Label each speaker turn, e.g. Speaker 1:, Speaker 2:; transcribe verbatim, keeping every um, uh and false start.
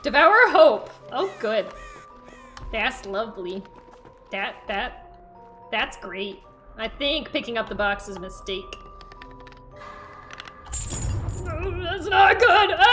Speaker 1: Devour Hope. Oh, good. That's lovely. That, that, that's great. I think picking up the box is a mistake. Oh, that's not good! Ah!